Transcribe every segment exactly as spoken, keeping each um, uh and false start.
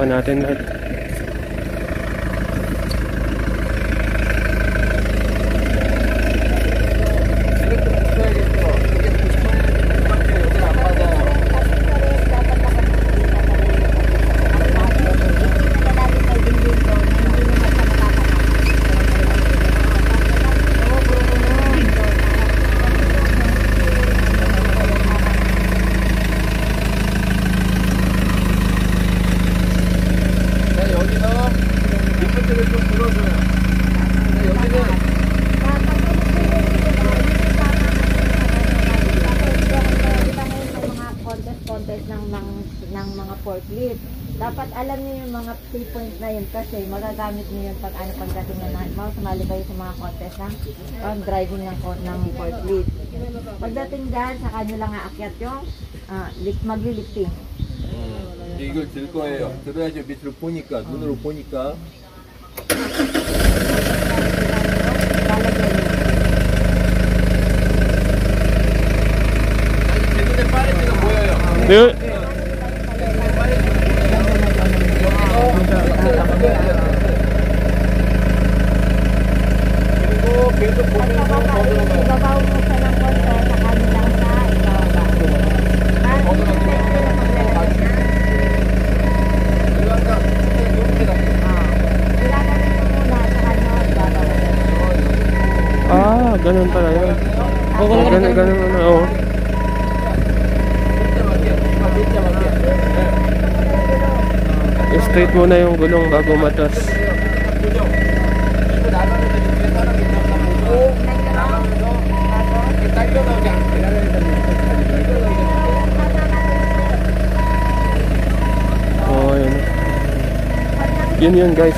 Subukan natin lahat. Dapat alam niyo yung mga key point na yun kasi magagamit niyo yun pag ano pagdating na naman sumali kayo sa mga contest ng um, driving ng, ng forklift. Pagdating dyan, saka nyo lang aakyat yung uh, maglilifting. 음, 이걸 들 거예요. 들어야지 밑으로 보니까 눈으로 보니까. 제 눈에 파란색은 보여요. 네. 그리고 계속 보면서 더 들어가요. Ah, ganun pala yun. Oo, oh, ganun, ganun, ganun, oo. I-straight muna yung gulong bago matas. Oh, yun. Yun yun, guys.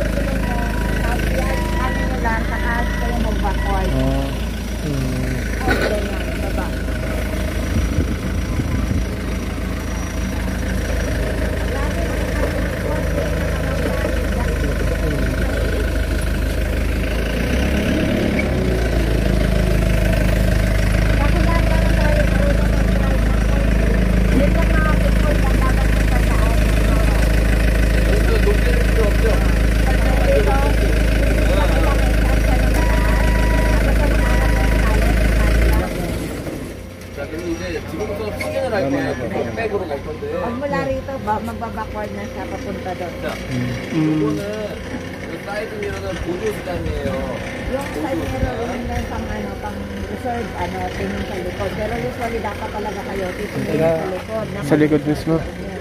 Mula rito, magba-backward na siya papunta doon. 이거는 사이드 미러는 보조 수단이에요. Yung side mirror, yun yung pang, ano, pang reserve, ano, tingin sa likod. Pero usually dapat talaga kayo titingin sa likod. Sa likod mismo.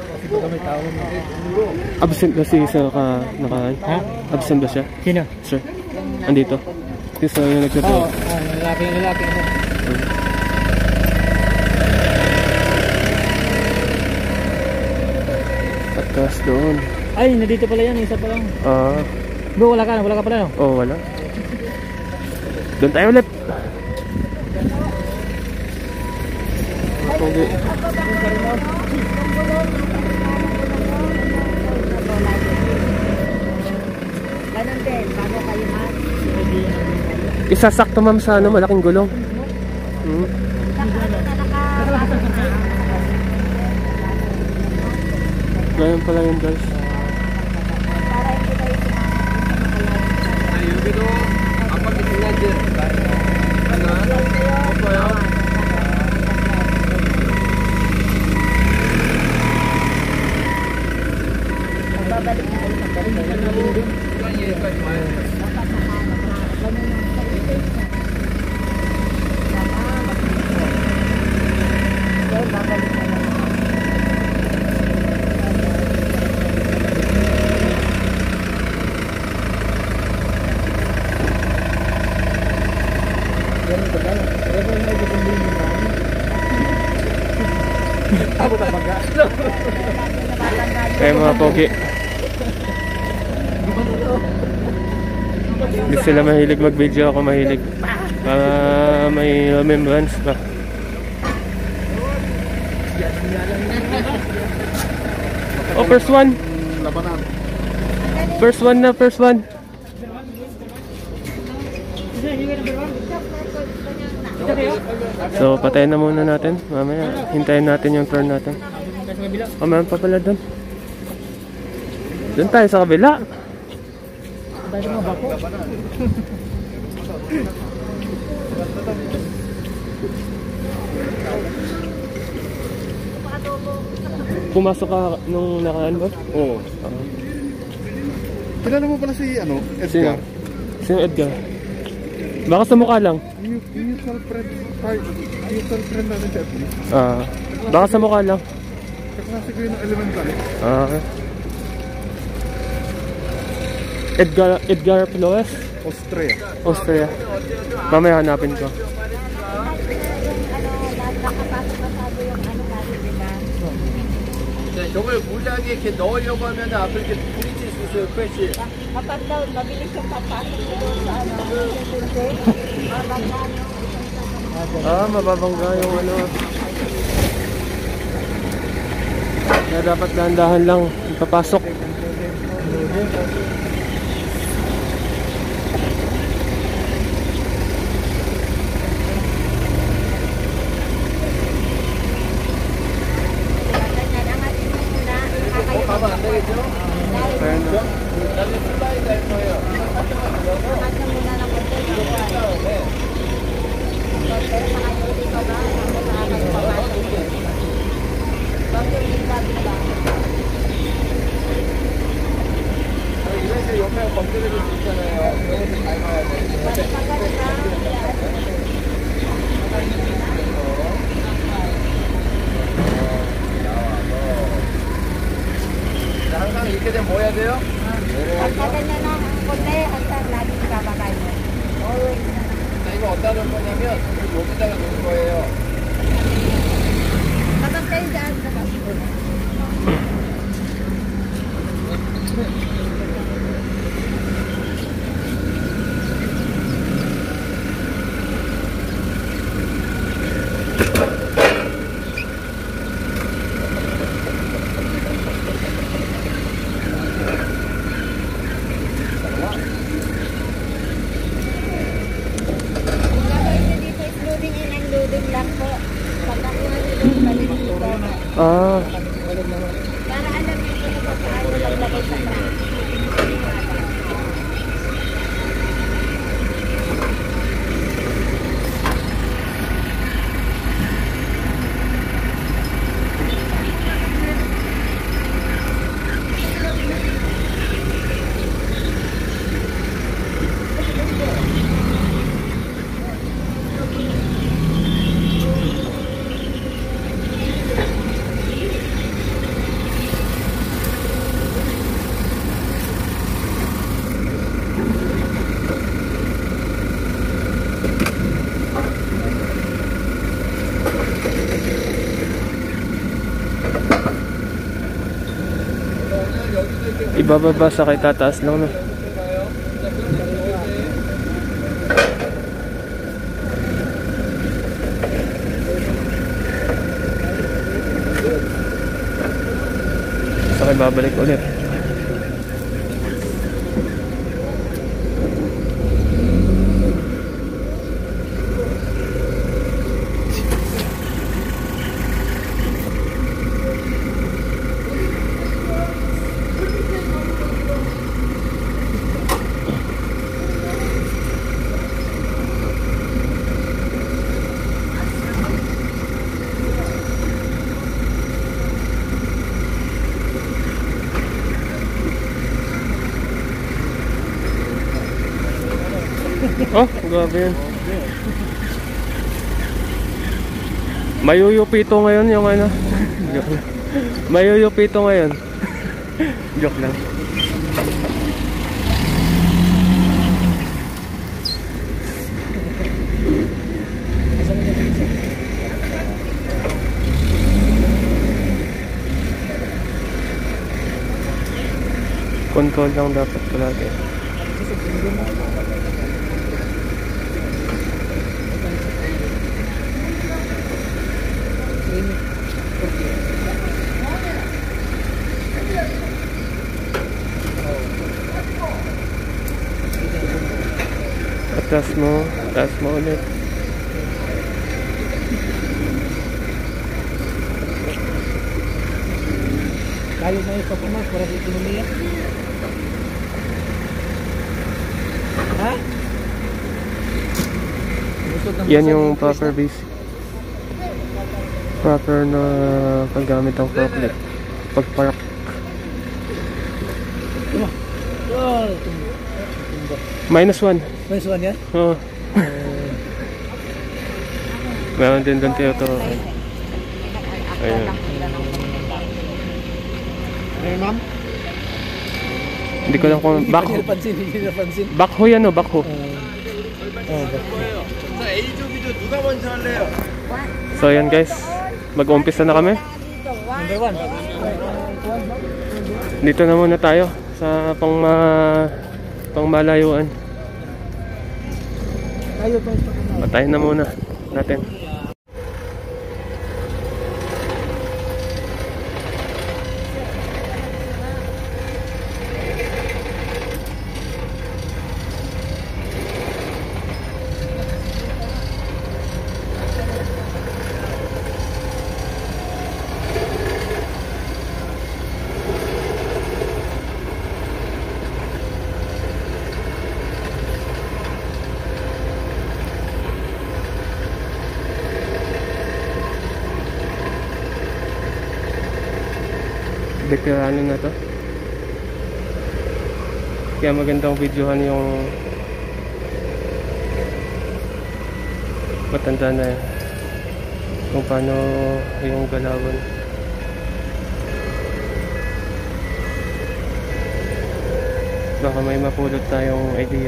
Absent ba si isa ka naka? Ha? Absent ba siya? Sino? Sir. Andito. Isa yung nagtuturo. Oo, oh, lalaki, lalaki. Atas doon. Ay, nandito pala yan, isa pa lang. Ah. Bro, wala ka, wala ka pala no? Oh, wala. Doon tayo ulit. Okay. Ganun din, bago kayo mag Isasakto ma'am sa ano, malaking gulong. Hmm. Ganyan pala yun, guys. 여기도 아파트 중간지 하나 없어요. babalik na kayo sa Pilipinas. 여기까지 와요. Kaya mga pogi, hindi sila mahilig mag-video, ako mahilig para may remembrance pa. Oh, first one. First one na, first one. So, patayin na muna natin. Mamaya, hintayin natin yung turn natin. Oh, meron pa pala doon. Doon tayo sa kabila. Dali mo bako. Pumasok ka nung nakaan ba? Oo. Oo. Kilala mo pala si ano, Sino? Edgar? Sino Edgar? Baka sa mukha lang. Mu- Mutual friend. Ay, mutual friend natin sa F B. Ah, baka sa mukha lang. Kaklase ko yun ng elementary. Ah, okay. Edgar, Edgar Flores, Austria. Austria. Mamaya hanapin ko. Yung ano, nakapasok pa sabi yung ano natin, di ba? 네, 저걸 물량에 이렇게 넣으려고 하면 앞으로 이렇게 부딪힐 수 있어요, 패시. Kapag daw mabilis yung papasok ko doon sa ano, Tuesday, mabangga yung Ah, mababangga yung ano. Kaya dapat dahan-dahan lang papasok. 가면 안 되겠죠? Kaya na. 나중에 플라이 될 거예요. 이래서 옆에 건드려줄 수 있잖아요. 그래서 잘 가야 돼. 항상 이렇게 되면 뭐 해야 돼요? Pagkaganda na ang konti, hasta laging babagay mo. Always. 자, 이거 어디다 놓을 거냐면 여기다가 놓을 거예요. Kapag kayo dyan sa basura. Ah, Para alam niyo kung paano lang lagay sa truck. ibababa sa kay tataas lang no. Saka babalik ulit. Oh, grabe yun. Mayuyupito ngayon yung ano. Joke lang. Mayuyupito ngayon. Joke lang. Control lang dapat palagi. Atas mo, atas mo ulit. Kayo na yung performance para sa ekonomiya. Ha? Busog ng Yan busog yung yung proper twist, basic. Proper na paggamit ng forklift. Pagpark. na. Oh, tumbo. Minus one. May suwan yan? Oo. Meron din doon tayo to. Ayun. Eh, ma'am? Hindi ko lang kung Hindi back pa napansin, hindi napansin. backhoe yan o backhoe. Oh, 자, A조비도 누가 먼저 할래요? So ayan guys, mag-uumpisa na kami. number one. Dito na muna tayo sa pang ma pang malayuan. Tayo pa ito. Patayin na muna natin. Veterano na to. Kaya magandang videohan yung matanda na yan. Kung paano yung galawan. Baka may mapulot tayong idea.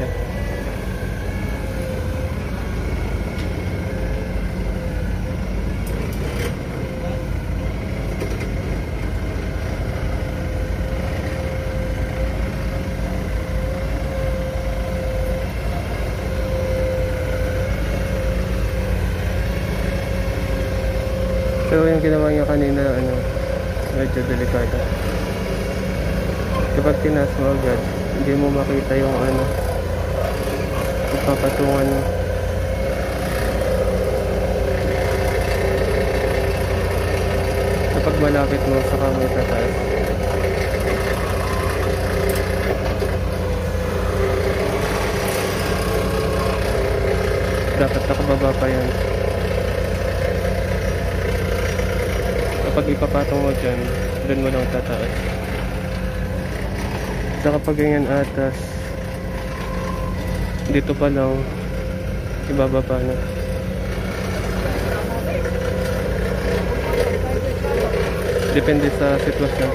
Pero yung ginawa niya kanina, ano, medyo delikado. Kapag tinas mo agad, hindi mo makita yung ano, papatungan mo. Kapag malapit mo, saka mo itataas. Dapat nakababa pa yan. Kapag ipapatong mo dyan, doon mo lang tataas. So kapag ganyan atas, dito pa lang ibababa na. Depende sa sitwasyon.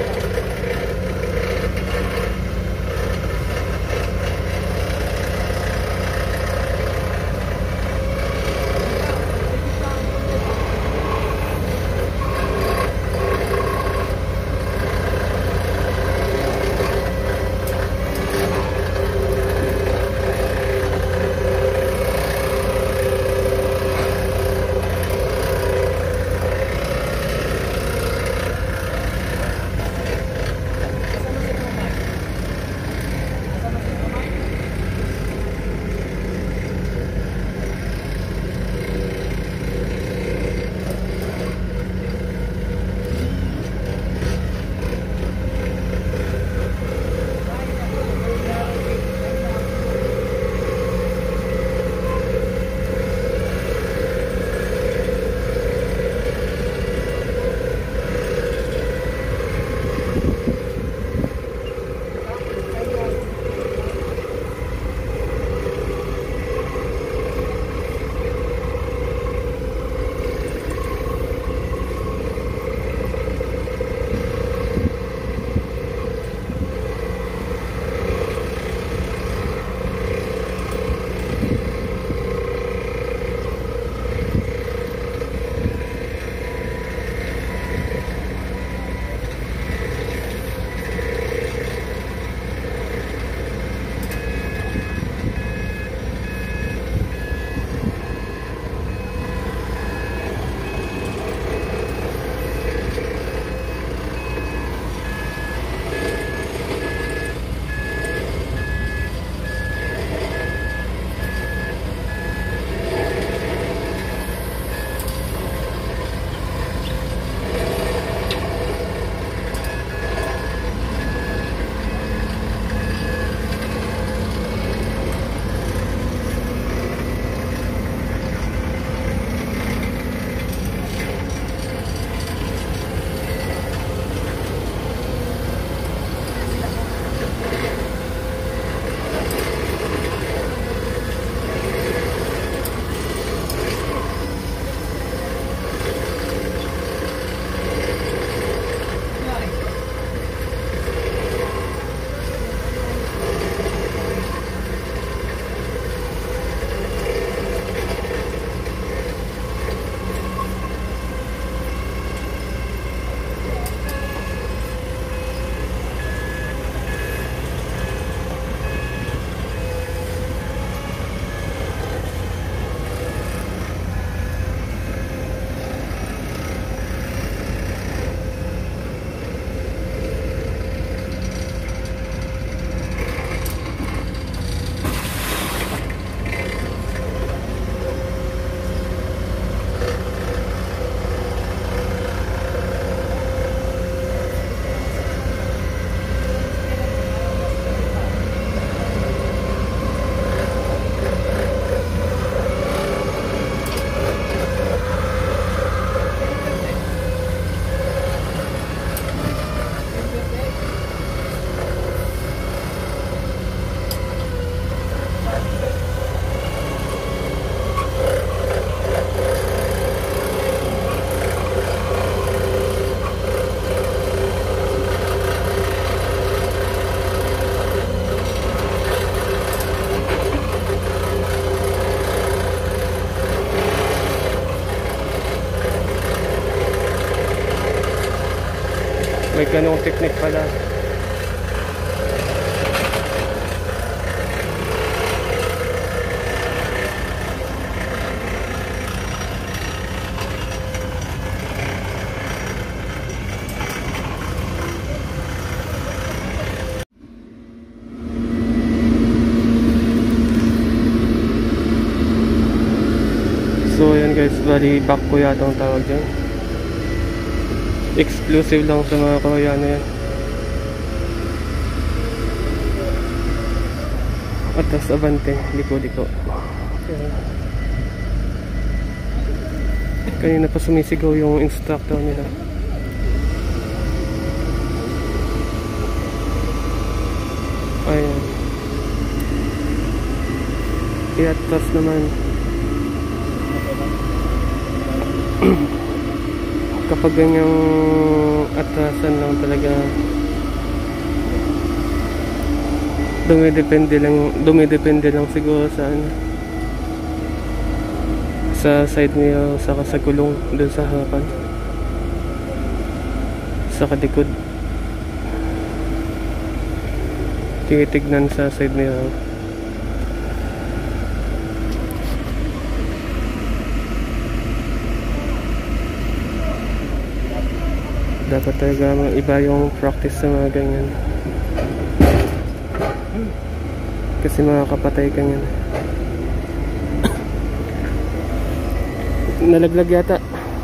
may ganong technique pala. So ayan guys, bali back ko yata ang tawag dyan. Exclusive lang sa mga Koreano yan. Atas abante, liko-liko. Kanina pa sumisigaw yung instructor nila. Ayan. Iatas naman. Kapag ganyang atasan lang talaga, dumidepende lang dumidepende lang siguro sa ano, sa side niya, saka sa gulong dun sa harapan, sa kalikod. Tinitignan sa side niya. Dapat talaga iba yung practice sa mga ganyan, kasi makakapatay ka yan. Nalaglag yata.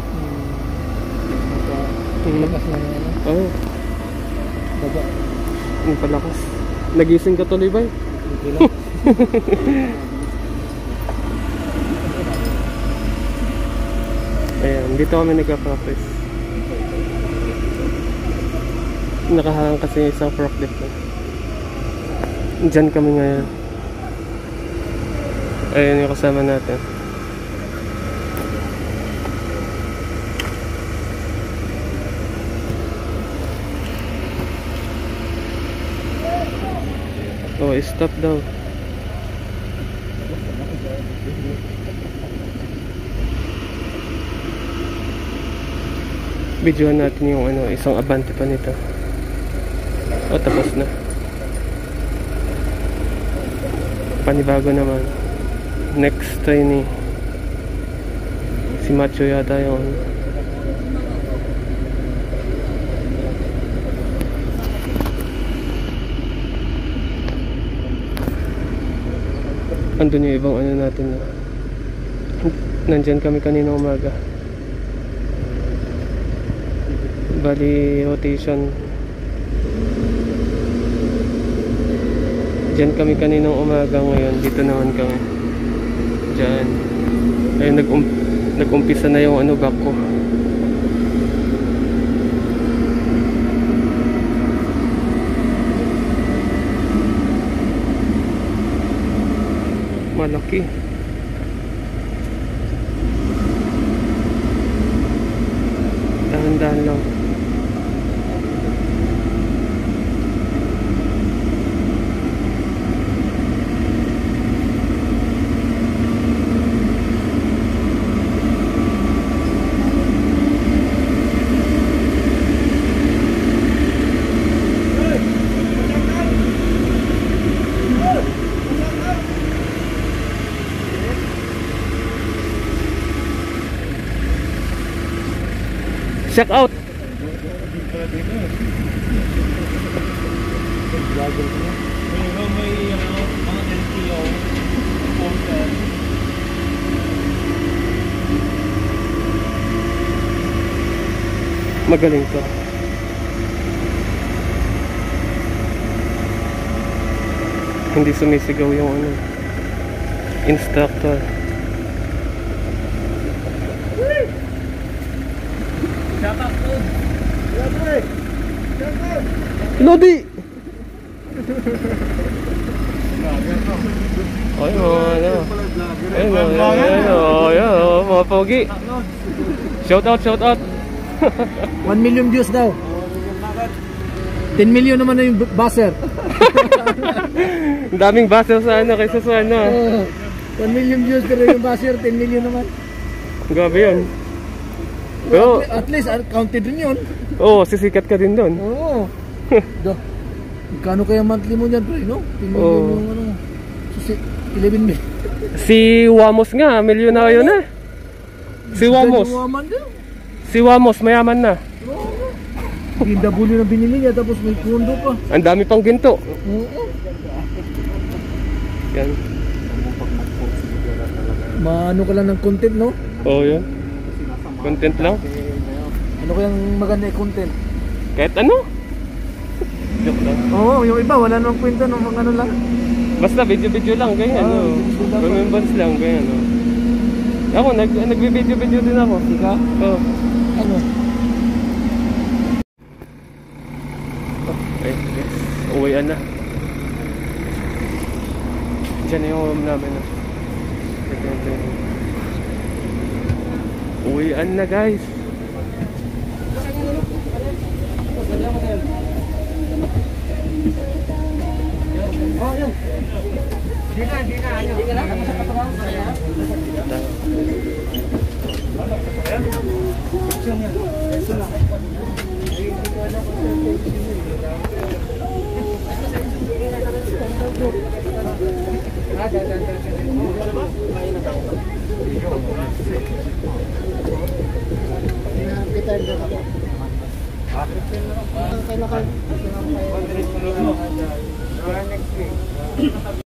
Lakas na yan. Oo. Oh. Baba. Ang palakas. Nagising ka tuloy ba? Hindi lang. Ayan, dito kami nagka-practice. Nakaharang kasi isang forklift na. Diyan kami ngayon. Ayan yung kasama natin. Oh, stop daw. Videoan natin yung ano, isang abante pa nito. O, tapos na. Panibago naman. Next trainee. Si Macho yata yun. Andun yung ibang ano natin na. Nandyan kami kanina umaga. Bali rotation. Diyan kami kaninang umaga, ngayon dito naman kami. Diyan. Ayun, nag-um nag-umpisa na yung ano, back ko. Malaki. Dahan-dahan lang. Check out. Magaling to. Hindi sumisigaw yung ano, instructor. Lodi! Ay, mga ano. Ay, mga ano. Ayan, mga pogi. Shout out, shout out. one million views daw. ten million naman na yung buzzer. Ang daming buzzer sa ano, kaysa sa ano. Oh, one million views pero yung buzzer ten million naman. Grabe yun. Well, Pero, at, at least counted rin yun. Oo, sisikat ka din doon. Oo. Do. Magkano kaya monthly mo dyan, pre, no? Tingnan Oo. mo yung ano. Susi, eleven mil. Si Wamos nga, milyonaryo na. Si Wamos. Waman din. Si Wamos, mayaman na. B M W na binili niya, tapos may kondo pa. Ang dami pang ginto. Oo. Yan. Maano ka lang ng content, no? Oo, yun. Content lang. Ano kayang maganda yung content? Kahit ano. Joke lang. Oo, yung iba, wala namang kwenta ng mga ano lang. Basta video-video lang, ganyan. Ah, Oh, video lang. remembrance lang, ganyan. Oh. Ako, nag nagbi-video-video din ako. Ika? Oo. Ano? Okay, guys. Uwian na. Diyan na yung room namin. Oh. Ito, ito, ito. Uwian na, guys. Oh, yun. Di na, di na. Di na lang. Sa katawan. Kailangan.